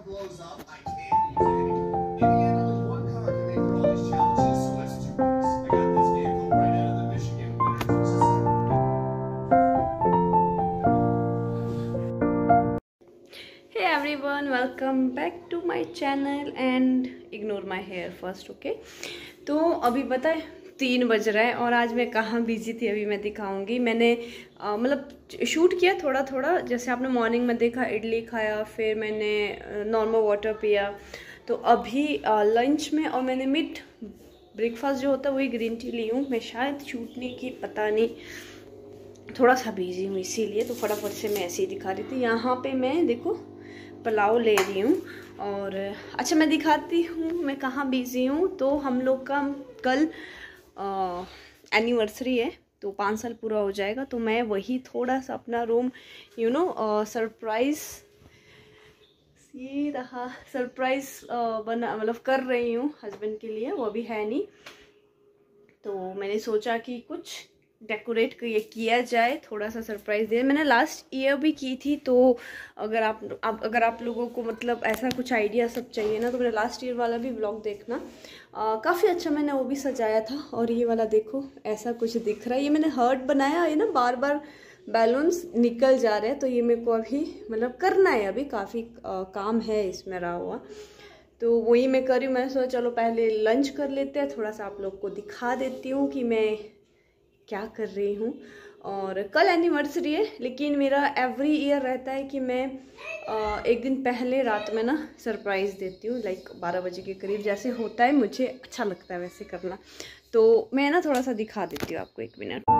blows up, I can't use it. Indiana, with one car can make all these challenges, so let's do this. I got this vehicle right out of the Michigan Winners. Hey everyone, welcome back to my channel and ignore my hair first, okay? तो अभी पता है 3 बज रहा है और आज मैं कहाँ बिजी थी अभी मैं दिखाऊंगी। मैंने मतलब शूट किया थोड़ा थोड़ा, जैसे आपने मॉर्निंग में देखा इडली खाया, फिर मैंने नॉर्मल वाटर पिया। तो अभी लंच में और मैंने मिड ब्रेकफास्ट जो होता है वही ग्रीन टी ली हूँ। मैं शायद शूट नहीं की, पता नहीं, थोड़ा सा बिजी हूँ इसीलिए, तो फटाफट से मैं ऐसे ही दिखा रही थी। यहाँ पे मैं देखो पुलाव ले रही हूँ और अच्छा मैं दिखाती हूँ मैं कहाँ बिजी हूँ। तो हम लोग का कल एनिवर्सरी है, तो 5 साल पूरा हो जाएगा। तो मैं वही थोड़ा सा अपना रूम सरप्राइज ये रहा सरप्राइज बना मतलब कर रही हूँ हस्बैंड के लिए, वो अभी है नहीं। तो मैंने सोचा कि कुछ डेकोरेट किया जाए, थोड़ा सा सरप्राइज दे। मैंने लास्ट ईयर भी की थी, तो अगर आप लोगों को मतलब ऐसा कुछ आइडिया सब चाहिए ना, तो मैंने लास्ट ईयर वाला भी व्लॉग देखना, काफ़ी अच्छा मैंने वो भी सजाया था। और ये वाला देखो ऐसा कुछ दिख रहा है, ये मैंने हर्ट बनाया है ना, बार बार बैलून्स निकल जा रहे हैं, तो ये मेरे को अभी मतलब करना है, अभी काफ़ी काम है इसमें रहा हुआ। तो वही मैं कर रही हूँ। मैंने सोचा चलो पहले लंच कर लेते हैं, थोड़ा सा आप लोग को दिखा देती हूँ कि मैं क्या कर रही हूँ। और कल एनिवर्सरी है, लेकिन मेरा एवरी ईयर रहता है कि मैं एक दिन पहले रात में ना सरप्राइज़ देती हूँ, लाइक 12 बजे के करीब जैसे होता है, मुझे अच्छा लगता है वैसे करना। तो मैं ना थोड़ा सा दिखा देती हूँ आपको, 1 मिनट।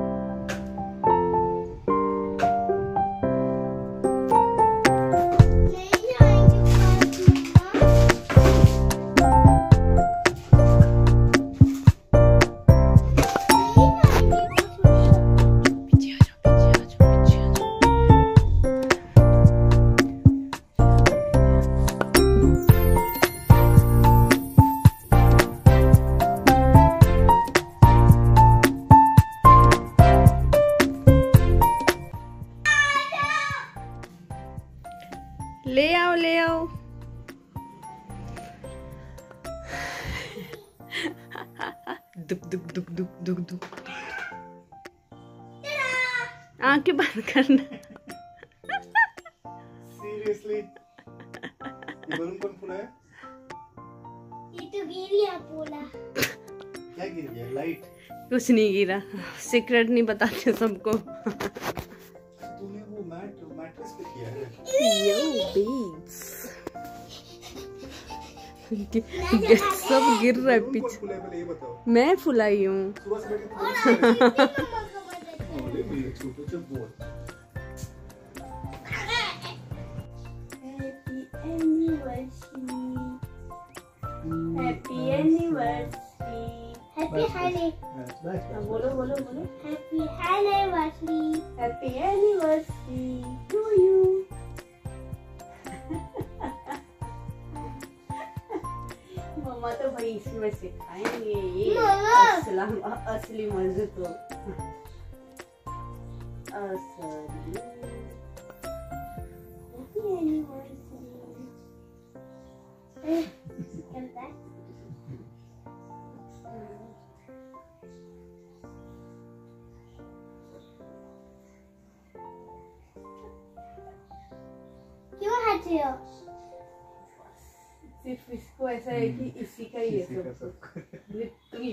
ले आओ ले आओ। दुक दुक दुक दुक दुक दुक। आंखें बंद करना। Seriously? ये बलून कौन फूला है? ये तो गिर बोला। क्या गिर गया? लाइट? कुछ नहीं गिरा, सीक्रेट नहीं बताते सबको। तूने वो मैट्रेस पे किया है? Yo beats. सब गिर रहा है पीछे। फूला है पहले ये बताओ। मैं फुलाई हूँ। सुबह से बैठ के छोटे से बोल। Happy anniversary. हैप्पी हैप्पी बोलो बोलो बोलो। Happy anniversary. Happy anniversary to you. मम्मा तो भाई इसमें सिखाएंगे ये असली मजे तो असली। Happy anniversary. क्यों हंस रहे हो? सिर्फ इसको ऐसा है कि इसी का ही है सब लिटरली।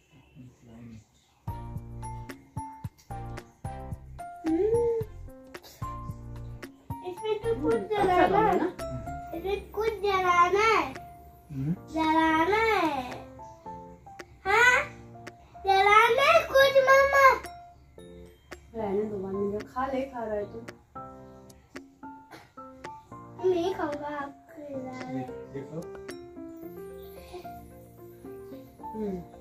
इसमें तो कुछ जलाना है, इसमें कुछ जलाना है, जलाना है, हाँ जलाना है कुछ। मम्मा रहने दो, बाद खा ले, खा रहा है तू। नहीं खाऊंगा, आप खिला रहे। देखो।